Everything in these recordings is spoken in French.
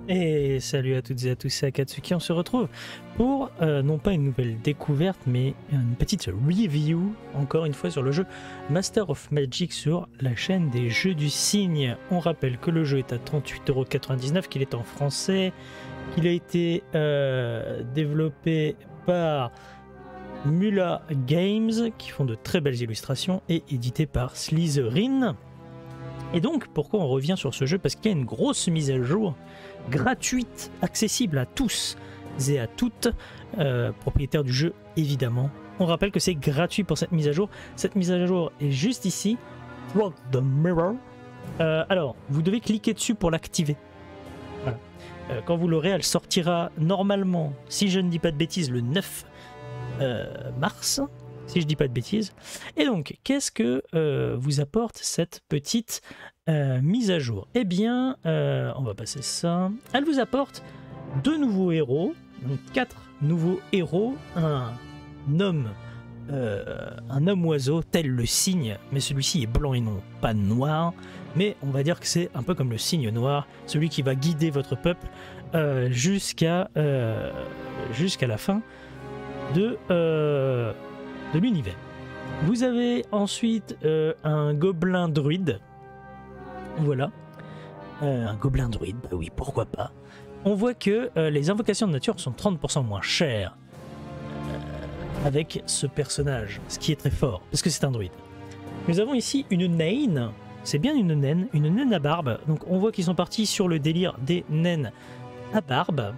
Et salut à toutes et à tous, c'est Akatsuki. On se retrouve pour non pas une nouvelle découverte, mais une petite review, encore une fois, sur le jeu Master of Magic sur la chaîne des Jeux du Cygne. On rappelle que le jeu est à 38,99 €, qu'il est en français, qu'il a été développé par Mula Games, qui font de très belles illustrations, et édité par Slytherin. Et donc, pourquoi on revient sur ce jeu? Parce qu'il y a une grosse mise à jour gratuite, accessible à tous et à toutes, propriétaires du jeu évidemment. On rappelle que c'est gratuit pour cette mise à jour. Cette mise à jour est juste ici, Through the Mirror. Alors, vous devez cliquer dessus pour l'activer. Voilà. Quand vous l'aurez, elle sortira normalement, si je ne dis pas de bêtises, le 9 mars. Si je dis pas de bêtises. Et donc, qu'est-ce que vous apporte cette petite mise à jour? Eh bien, on va passer ça. Elle vous apporte 2 nouveaux héros, donc 4 nouveaux héros, un homme oiseau tel le cygne, mais celui-ci est blanc et non pas noir. Mais on va dire que c'est un peu comme le cygne noir, celui qui va guider votre peuple jusqu'à la fin de l'univers. Vous avez ensuite un gobelin druide. Voilà. Un gobelin druide, bah oui, pourquoi pas. On voit que les invocations de nature sont 30% moins chères avec ce personnage, ce qui est très fort, parce que c'est un druide. Nous avons ici une naine. C'est bien une naine à barbe. Donc on voit qu'ils sont partis sur le délire des naines à barbe.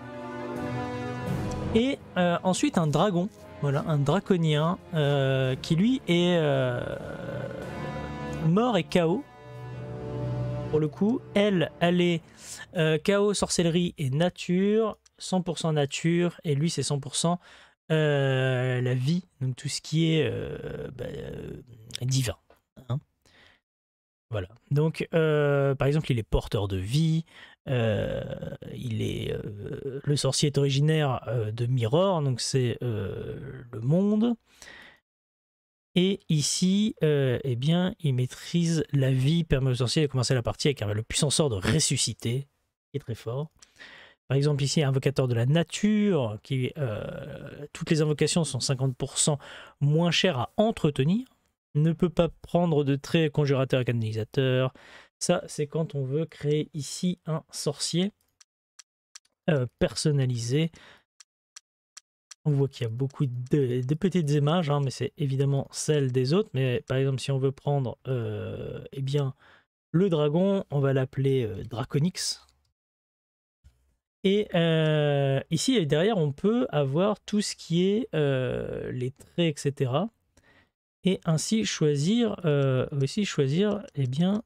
Et ensuite un dragon. Voilà, un draconien qui lui est mort et KO. Pour le coup, elle est KO, sorcellerie et nature, 100% nature, et lui c'est 100% la vie, donc tout ce qui est divin. Hein. Voilà, donc par exemple il est porteur de vie, le sorcier est originaire de Mirror, donc c'est le monde. Et ici, eh bien, il maîtrise la vie, permet au sorcier de commencer la partie avec le puissant sort de ressusciter, qui est très fort. Par exemple, ici, invocateur de la nature, qui toutes les invocations sont 50% moins chères à entretenir. Ne peut pas prendre de traits conjurateur et canalisateur. Ça, c'est quand on veut créer ici un sorcier personnalisé. On voit qu'il y a beaucoup de petites images, hein, mais c'est évidemment celle des autres. Mais par exemple, si on veut prendre eh bien, le dragon, on va l'appeler Draconix. Et ici, derrière, on peut avoir tout ce qui est les traits, etc. Et ainsi choisir, eh bien,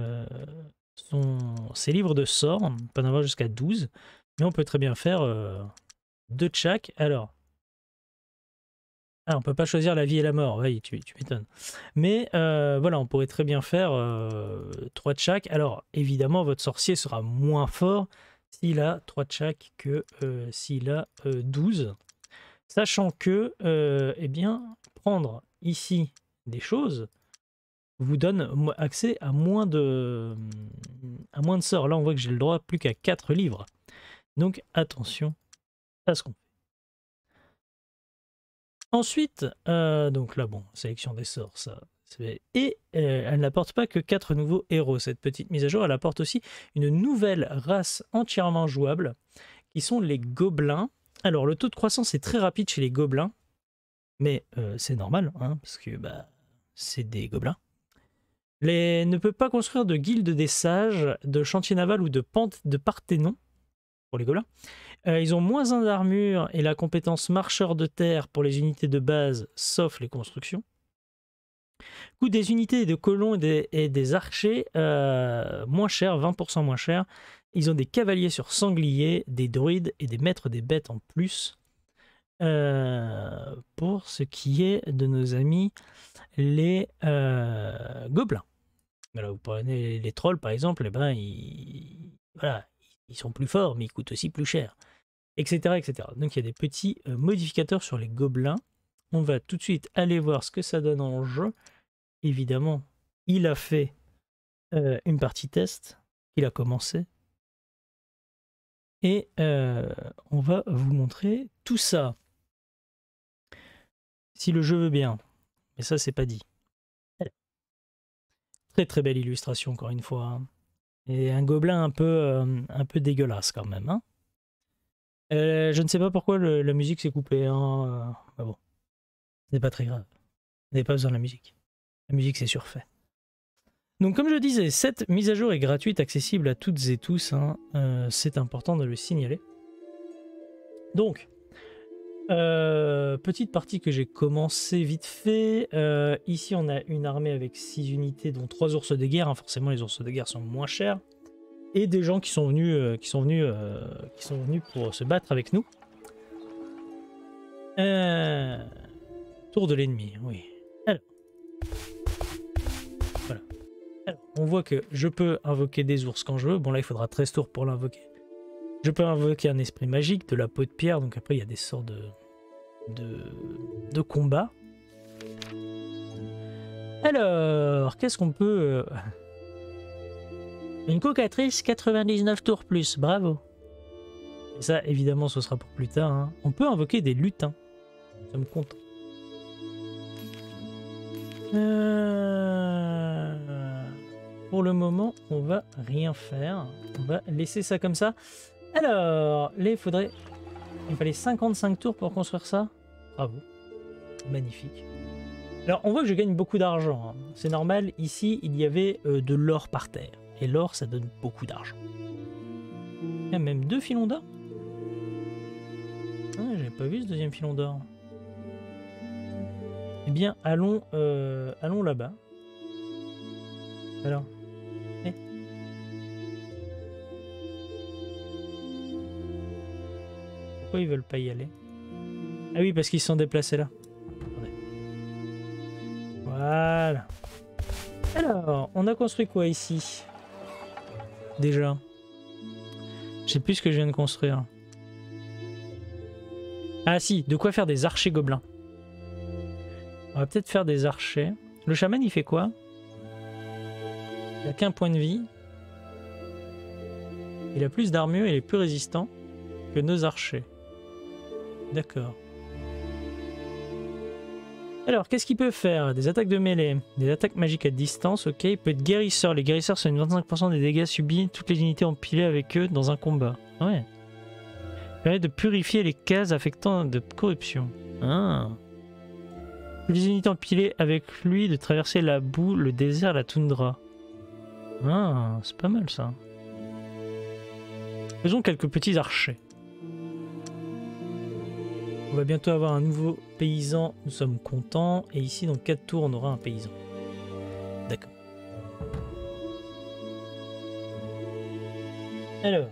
ses livres de sorts. On peut en avoir jusqu'à 12. Mais on peut très bien faire 2 de chaque. Alors, on peut pas choisir la vie et la mort, oui, tu m'étonnes. Mais voilà, on pourrait très bien faire 3 de chaque. Alors, évidemment, votre sorcier sera moins fort s'il a 3 de chaque que s'il a 12. Sachant que, eh bien, prendre ici des choses vous donne accès à moins de sorts. Là, on voit que j'ai le droit plus qu'à 4 livres. Donc, attention à ce qu'on fait. Ensuite, donc là, bon, sélection des sorts, ça. Et elle n'apporte pas que 4 nouveaux héros. Cette petite mise à jour, elle apporte aussi une nouvelle race entièrement jouable, qui sont les gobelins. Alors, le taux de croissance est très rapide chez les gobelins, mais c'est normal, hein, parce que c'est des gobelins. Ne peut pas construire de guilde des sages, de chantier naval ou de parthénon, pour les gobelins. Ils ont moins 1 d'armure et la compétence marcheur de terre pour les unités de base, sauf les constructions. Coût des unités de colons et des archers, moins cher, 20% moins cher. Ils ont des cavaliers sur sangliers, des druides et des maîtres des bêtes en plus. Pour ce qui est de nos amis les gobelins. Voilà, vous prenez les trolls par exemple, eh ben, ils sont plus forts, mais ils coûtent aussi plus cher. Etc., etc. Donc il y a des petits modificateurs sur les gobelins. On va tout de suite aller voir ce que ça donne en jeu. Évidemment, il a fait une partie test, il a commencé. Et on va vous montrer tout ça. Si le jeu veut bien. Mais ça, c'est pas dit. Très très belle illustration, encore une fois. Hein. Et un gobelin un peu dégueulasse quand même. Hein. Je ne sais pas pourquoi la musique s'est coupée. Hein. Mais bon, ce n'est pas très grave. Vous n'avez pas besoin de la musique. La musique, c'est surfait. Donc comme je disais, cette mise à jour est gratuite, accessible à toutes et tous. Hein. C'est important de le signaler. Donc, petite partie que j'ai commencé vite fait. Ici, on a une armée avec 6 unités, dont 3 ours de guerre. Hein. Forcément, les ours de guerre sont moins chers. Et des gens qui sont venus pour se battre avec nous. Tour de l'ennemi, oui. Alors. Voilà. Alors, on voit que je peux invoquer des ours quand je veux. Bon, là, il faudra 13 tours pour l'invoquer. Je peux invoquer un esprit magique, de la peau de pierre. Donc après, il y a des sorts de combat. Alors, qu'est-ce qu'on peut... Une cocatrice, 99 tours plus. Bravo. Et ça, évidemment, ce sera pour plus tard. Hein. On peut invoquer des lutins. Ça me compte. Pour le moment, on va rien faire. On va laisser ça comme ça. Alors, il fallait 55 tours pour construire ça. Bravo. Magnifique. Alors, on voit que je gagne beaucoup d'argent. Hein. C'est normal. Ici, il y avait de l'or par terre. Et l'or, ça donne beaucoup d'argent. Il y a même 2 filons d'or. Ah, j'avais pas vu ce deuxième filon d'or. Eh bien, allons là-bas. Alors. Pourquoi ils veulent pas y aller? Ah oui, parce qu'ils se sont déplacés là. Attendez. Voilà. Alors, on a construit quoi ici? Déjà. Je sais plus ce que je viens de construire. Ah si, de quoi faire des archers gobelins. On va peut-être faire des archers. Le chaman, il fait quoi? Il a qu'un point de vie. Il a plus d'armure, il est plus résistant que nos archers. D'accord. Alors, qu'est-ce qu'il peut faire? Des attaques de mêlée, des attaques magiques à distance, ok. Il peut être guérisseur. Les guérisseurs sont 25% des dégâts subis toutes les unités empilées avec eux dans un combat. Ouais. Il permet de purifier les cases affectant de corruption. Ah. Les unités empilées avec lui de traverser la boue, le désert, la toundra. Ah, c'est pas mal ça. Faisons quelques petits archers. On va bientôt avoir un nouveau paysan, nous sommes contents. Et ici, dans 4 tours, on aura un paysan. D'accord. Alors,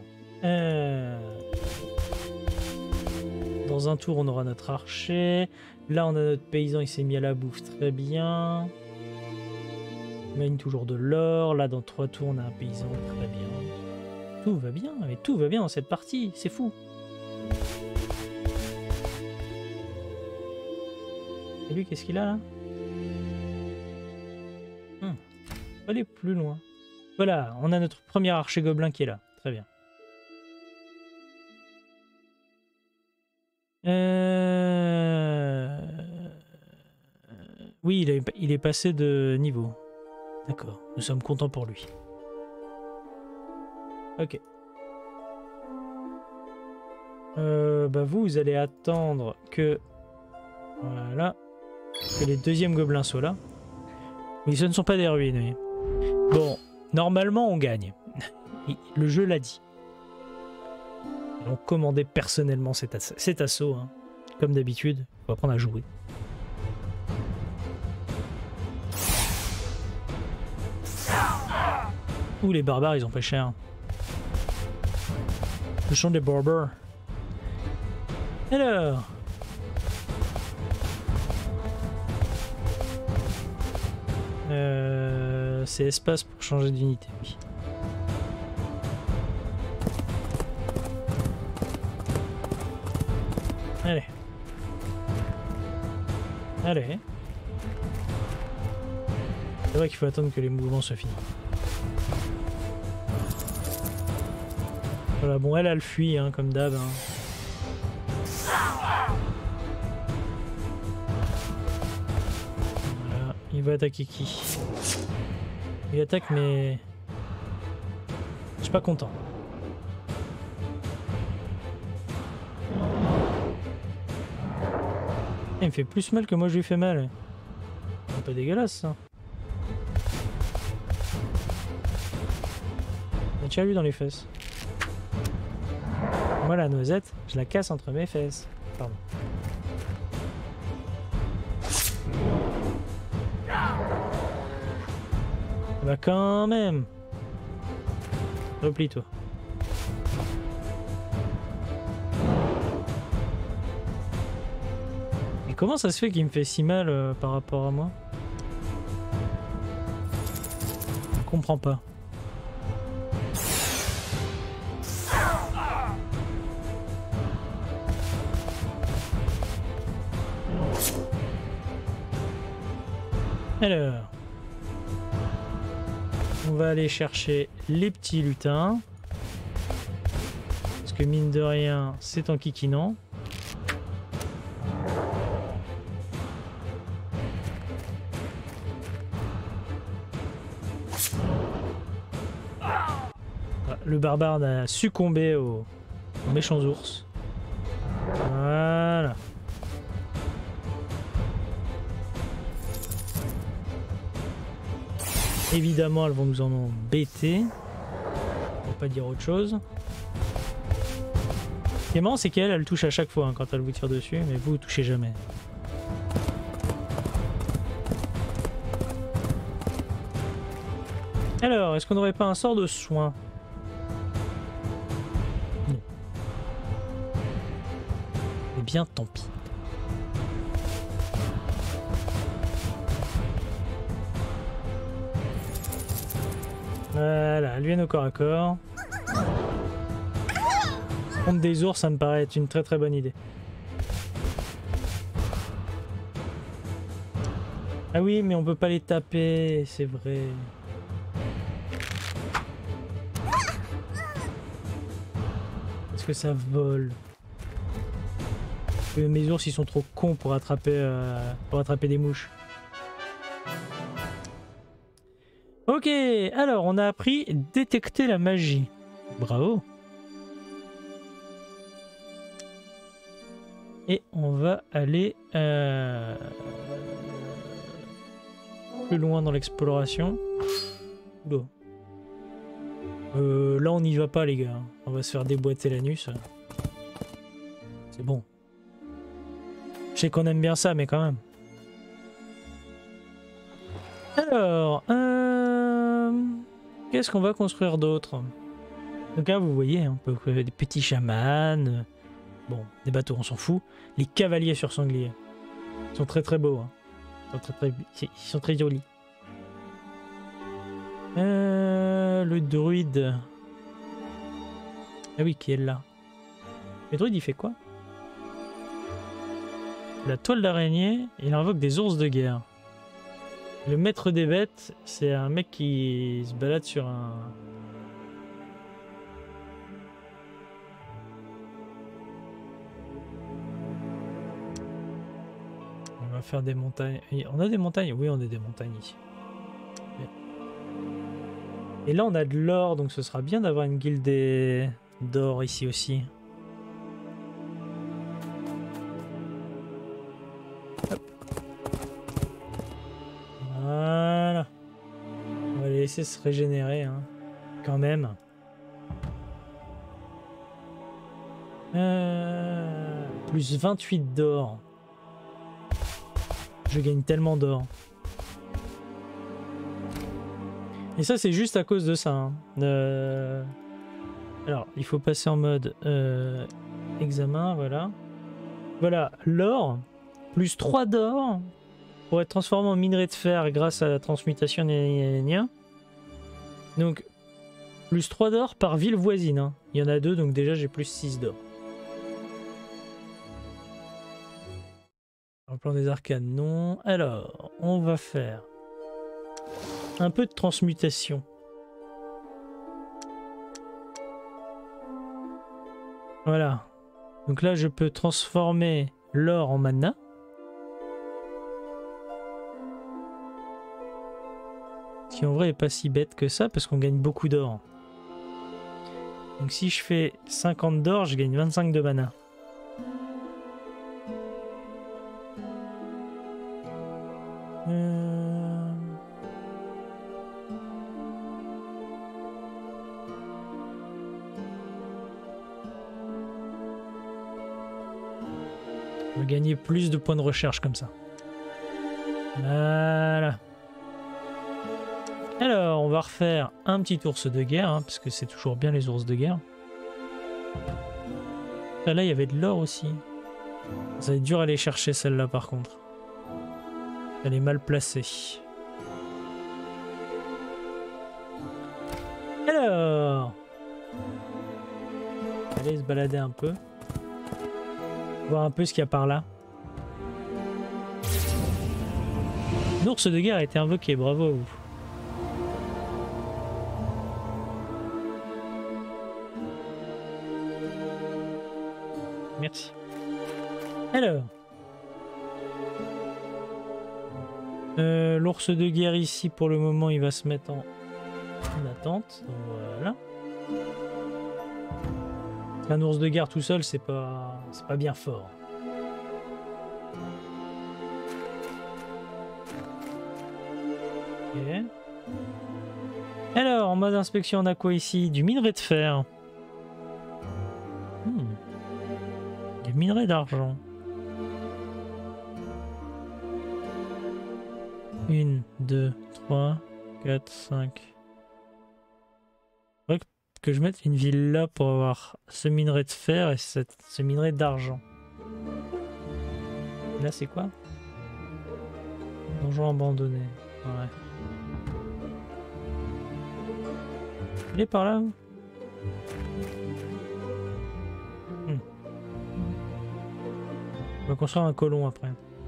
dans un tour, on aura notre archer. Là, on a notre paysan, il s'est mis à la bouffe, très bien. On gagne toujours de l'or. Là, dans 3 tours, on a un paysan, très bien. Tout va bien, mais tout va bien dans cette partie, c'est fou. Et lui, qu'est-ce qu'il a là? On va aller plus loin. Voilà, on a notre premier archer gobelin qui est là. Très bien. Oui, il est passé de niveau. D'accord, nous sommes contents pour lui. Ok. Bah vous allez attendre que... Voilà. Que les deuxièmes gobelins soient là. Mais ce ne sont pas des ruines, oui. Bon, normalement on gagne. Le jeu l'a dit. On commandait personnellement cet assaut. Hein. Comme d'habitude, on va apprendre à jouer. Ouh, les barbares, ils ont fait cher. Le chant des barbares. Alors... c'est espace pour changer d'unité, oui. Allez. Allez. C'est vrai qu'il faut attendre que les mouvements soient finis. Voilà, bon, elle fuit, hein, comme d'hab. Hein. Voilà, il va attaquer qui? Il attaque, mais... Je suis pas content. Il me fait plus mal que moi je lui fais mal. C'est pas dégueulasse, ça. Tiens lui dans les fesses. Moi la noisette, je la casse entre mes fesses. Pardon. Bah quand même. Replie-toi. Et comment ça se fait qu'il me fait si mal par rapport à moi? Je comprends pas. Alors, on va aller chercher les petits lutins. Parce que mine de rien, c'est en kikinant. Le barbare a succombé aux méchants ours. Voilà. Évidemment, elles vont nous en embêter. Pour pas dire autre chose. Ce qui est marrant, c'est qu'elle, elle touche à chaque fois hein, quand elle vous tire dessus, mais vous touchez jamais. Alors, est-ce qu'on n'aurait pas un sort de soin? Non. Eh bien, tant pis. Voilà, lui au corps à corps. Contre des ours, ça me paraît être une très très bonne idée. Ah oui, mais on peut pas les taper, c'est vrai. Parce que ça vole. Mes ours, ils sont trop cons pour attraper des mouches. Ok, alors on a appris détecter la magie. Bravo. Et on va aller plus loin dans l'exploration. Là on n'y va pas les gars. On va se faire déboîter l'anus. C'est bon. Je sais qu'on aime bien ça mais quand même. Alors, qu'est-ce qu'on va construire d'autre? Donc là, vous voyez, on peut créer des petits chamans. Bon, des bateaux, on s'en fout. Les cavaliers sur sanglier. Ils sont très très beaux. Hein. Ils sont très jolis. Le druide. Ah oui, qui est là? Le druide, il fait quoi? La toile d'araignée, il invoque des ours de guerre. Le maître des bêtes, c'est un mec qui se balade sur un... On va faire des montagnes. On a des montagnes? Oui, on a des montagnes ici. Et là, on a de l'or, donc ce sera bien d'avoir une guilde d'or ici aussi. Voilà. On va les laisser se régénérer, hein. Quand même. Plus 28 d'or. Je gagne tellement d'or. Et ça, c'est juste à cause de ça. Hein. Alors, il faut passer en mode examen, voilà. Voilà, l'or, plus 3 d'or pour être transformé en minerai de fer grâce à la transmutation. Donc, plus 3 d'or par ville voisine. Hein. Il y en a 2, donc déjà j'ai plus 6 d'or. En plan des arcanes, non. Alors, on va faire un peu de transmutation. Voilà. Donc là, je peux transformer l'or en mana. Ce qui en vrai est pas si bête que ça parce qu'on gagne beaucoup d'or. Donc si je fais 50 d'or, je gagne 25 de mana. On va gagner plus de points de recherche comme ça. Voilà. Alors, on va refaire un petit ours de guerre, hein, parce que c'est toujours bien les ours de guerre. Ah, là, il y avait de l'or aussi. Ça va être dur à aller chercher celle-là par contre. Elle est mal placée. Alors, allez se balader un peu. Voir un peu ce qu'il y a par là. L'ours de guerre a été invoqué, bravo à vous. Merci. Alors. L'ours de guerre ici, pour le moment, il va se mettre en attente. Voilà. Un ours de guerre tout seul, c'est pas bien fort. Ok. Alors, en mode inspection, on a quoi ici? Du minerai de fer. Du minerai d'argent. 1, 2, 3, 4, 5. Faudrait que je mette une ville là pour avoir ce minerai de fer et ce minerai d'argent. Là, c'est quoi? Donjon abandonné. Ouais. Il est par là. On va construire un colon après.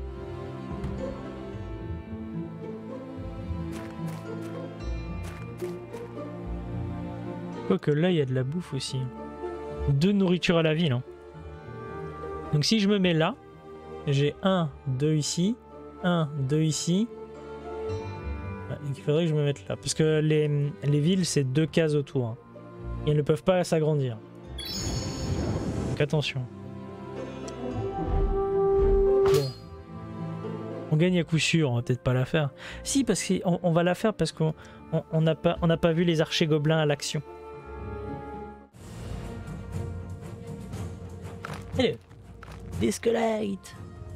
Quoique là, il y a de la bouffe aussi. 2 nourritures à la ville. Hein. Donc si je me mets là, j'ai 1, 2 ici, 1, 2 ici. Ouais, il faudrait que je me mette là. Parce que les villes, c'est 2 cases autour. Hein. Et elles ne peuvent pas s'agrandir. Donc attention. Bon. On gagne à coup sûr, on va peut-être pas la faire. Si, parce qu'on va la faire parce qu'on n'a pas vu les archers gobelins à l'action. Hello. Discolite.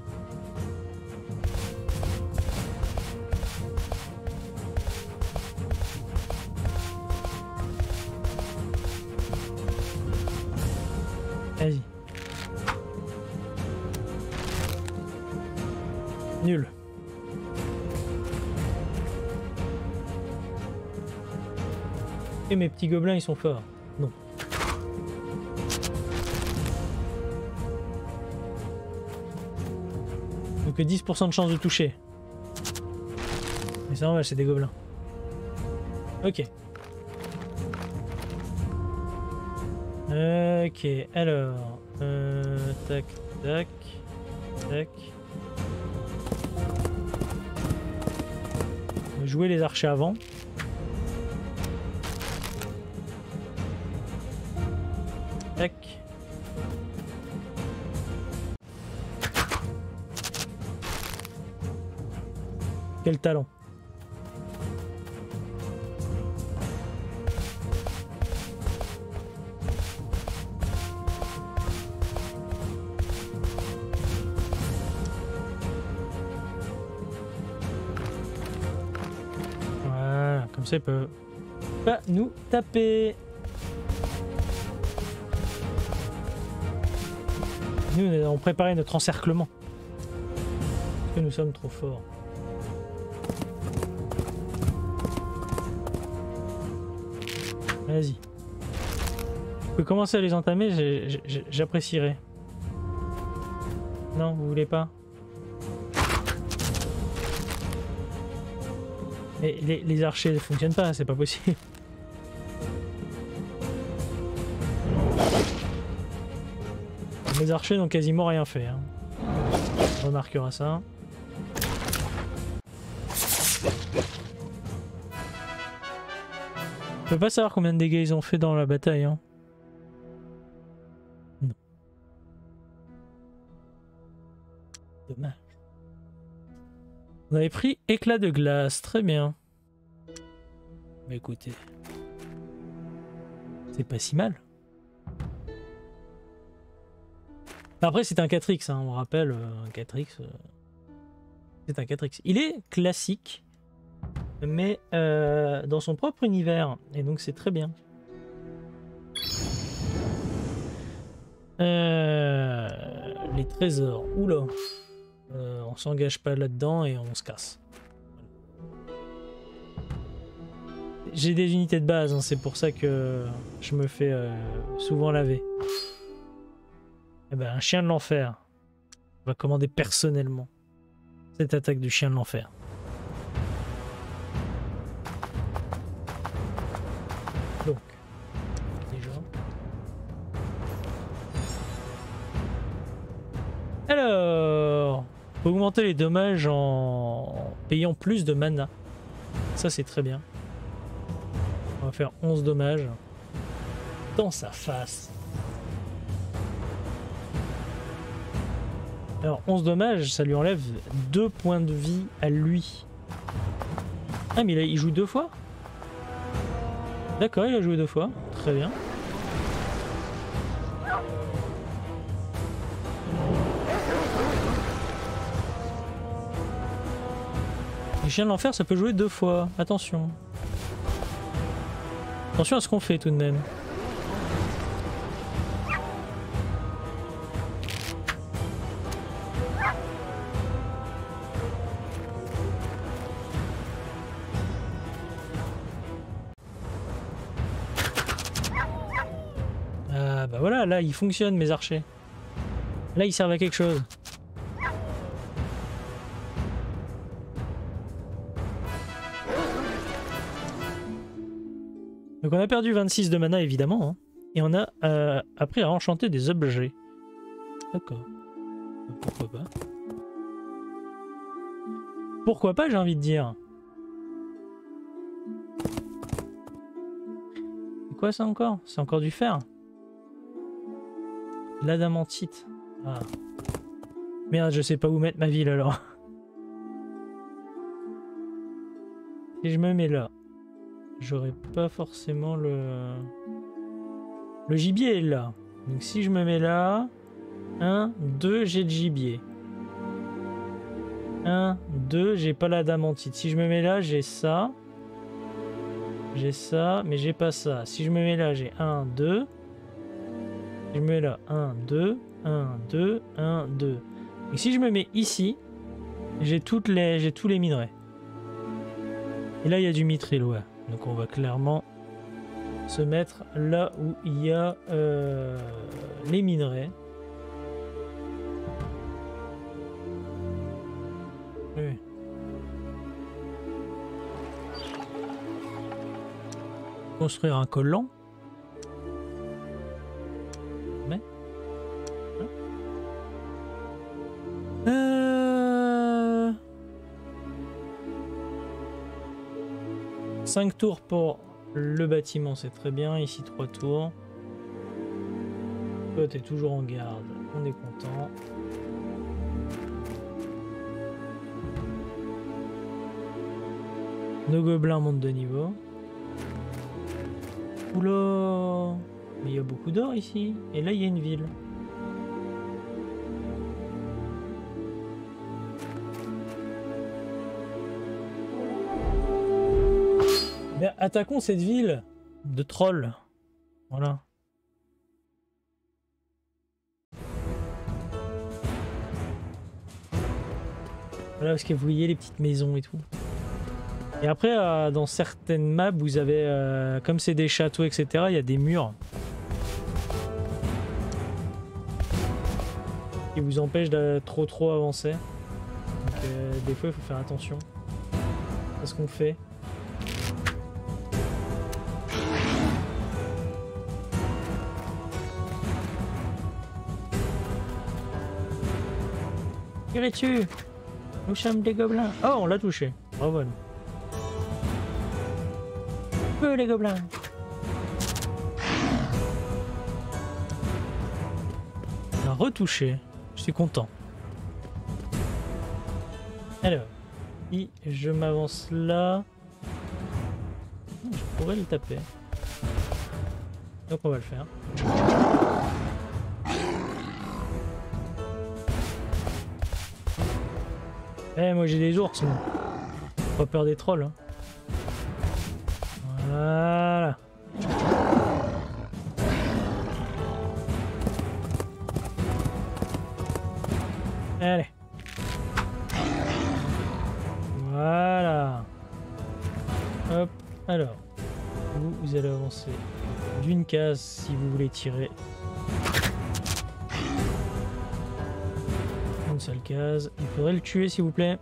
Vas-y. Nul. Et mes petits gobelins, ils sont forts. Non. Donc 10% de chance de toucher. Mais c'est normal, c'est des gobelins. Ok. Ok, alors... tac, tac, tac. On va jouer les archers avant. Tac. Quel talent. Voilà, comme ça il peut pas nous taper. Nous, nous avons préparé notre encerclement. Parce que nous sommes trop forts. Vas-y. Vous pouvez commencer à les entamer, j'apprécierais. Non, vous voulez pas? Et les archers ne fonctionnent pas, c'est pas possible. Mes archers n'ont quasiment rien fait. Hein. On remarquera ça. Je peux pas savoir combien de dégâts ils ont fait dans la bataille. Hein. Non. Dommage. On avait pris éclat de glace, très bien. Mais écoutez, c'est pas si mal. Après c'est un 4X, hein, on rappelle, un 4X, c'est un 4X. Il est classique, mais dans son propre univers, et donc c'est très bien. Les trésors, oula. On s'engage pas là-dedans et on se casse. J'ai des unités de base, hein, c'est pour ça que je me fais souvent laver. Eh ben, un chien de l'enfer. On va commander personnellement cette attaque du chien de l'enfer. Donc, déjà. Alors, augmenter les dommages en payant plus de mana. Ça, c'est très bien. On va faire 11 dommages. Dans sa face. Alors 11 dommages, ça lui enlève 2 points de vie à lui. Ah mais là, il joue 2 fois? D'accord, il a joué 2 fois. Très bien. Les chiens de l'enfer, ça peut jouer 2 fois. Attention. Attention à ce qu'on fait tout de même. Ah bah voilà, là ils fonctionnent mes archers. Là ils servent à quelque chose. Donc on a perdu 26 de mana évidemment, hein, et on a appris à enchanter des objets. D'accord. Pourquoi pas? Pourquoi pas, j'ai envie de dire. C'est quoi ça encore? C'est encore du fer? L'adamantite. Ah. Merde, je sais pas où mettre ma ville alors. Si je me mets là. J'aurais pas forcément le gibier là. Donc si je me mets là, 1, 2, j'ai le gibier. 1, 2, j'ai pas l'adamantite. Si je me mets là, j'ai ça. J'ai ça, mais j'ai pas ça. Si je me mets là, j'ai 1, 2. Si je me mets là, 1, 2, 1, 2, 1, 2. Et si je me mets ici, j'ai tous les minerais. Et là, il y a du mithril, ouais. Donc on va clairement se mettre là où il y a les minerais. Oui. Construire un collant. Mais... 5 tours pour le bâtiment, c'est très bien. Ici 3 tours. Toi t'es toujours en garde, on est content. Nos gobelins montent de niveau. Oula! Mais il y a beaucoup d'or ici. Et là il y a une ville. Mais attaquons cette ville de trolls. Voilà. Voilà, parce que vous voyez les petites maisons et tout. Et après, dans certaines maps, vous avez, comme c'est des châteaux, etc., il y a des murs qui vous empêchent de trop avancer. Donc des fois, il faut faire attention à ce qu'on fait. Tirez dessus. Nous sommes des gobelins. Oh, on l'a touché. Bravo à nous. Feu les gobelins. On a retouché. Je suis content. Alors, si je m'avance là, je pourrais le taper. Donc on va le faire. Eh, moi j'ai des ours, moi. Pas peur des trolls. Hein. Voilà. Allez. Voilà. Hop. Alors. Vous allez avancer d'une case si vous voulez tirer. Une seule case. Il faudrait le tuer s'il vous plaît.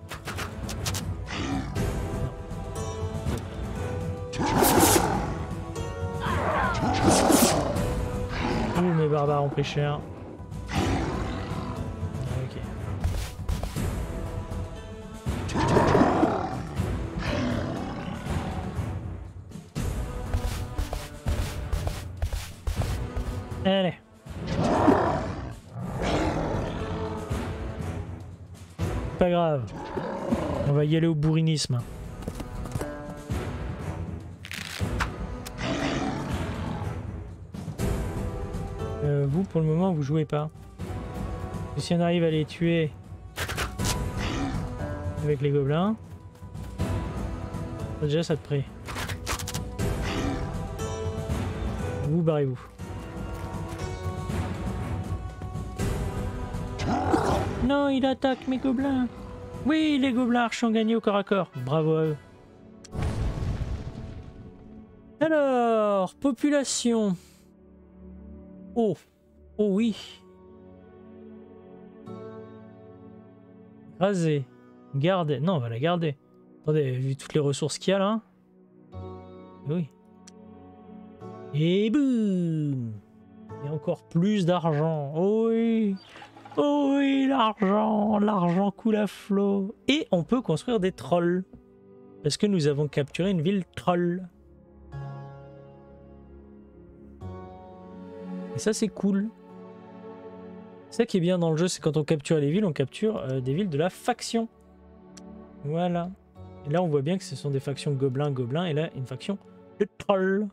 Oh mes barbares ont pris cher. Ok. Allez. Pas grave. On va y aller au bourrinisme. Vous, pour le moment, vous jouez pas. Et si on arrive à les tuer avec les gobelins, déjà ça te prie. Vous, barrez-vous. Non, il attaque mes gobelins. Oui, les gobelins arches ont gagné au corps à corps. Bravo à eux. Alors, population. Oh, oh oui. Raser. Garder. Non, on va la garder. Attendez, vu toutes les ressources qu'il y a là. Oui. Et boum. Et encore plus d'argent. Oh oui. Oh oui, l'argent. L'argent coule à flot. Et on peut construire des trolls. Parce que nous avons capturé une ville troll. Et ça, c'est cool. Ça qui est bien dans le jeu, c'est quand on capture les villes, on capture des villes de la faction. Voilà. Et là, on voit bien que ce sont des factions gobelins, et là, une faction de trolls.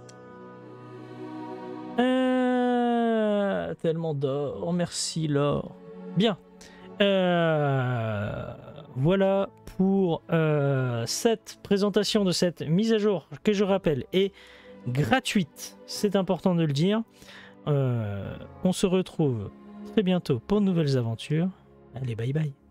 Tellement d'or. Merci, l'or. Bien. Voilà pour cette présentation de cette mise à jour, que je rappelle est gratuite. C'est important de le dire. On se retrouve très bientôt pour de nouvelles aventures. Allez, bye bye.